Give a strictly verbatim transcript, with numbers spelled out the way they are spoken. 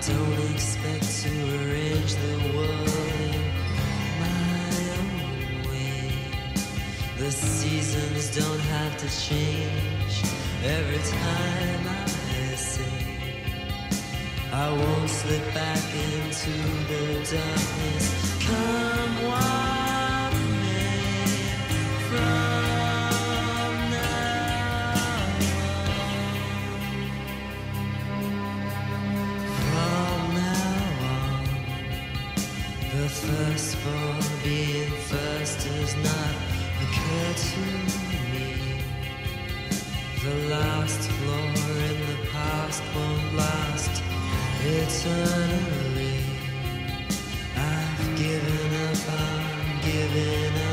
don't expect to arrange the world in my own way. The seasons don't have to change every time I say I won't slip back into the darkness. Come what may from now on. From now on, the thirst for being first does not occur to me. The last floor in the past won't last eternally. I've given up, I'm giving up.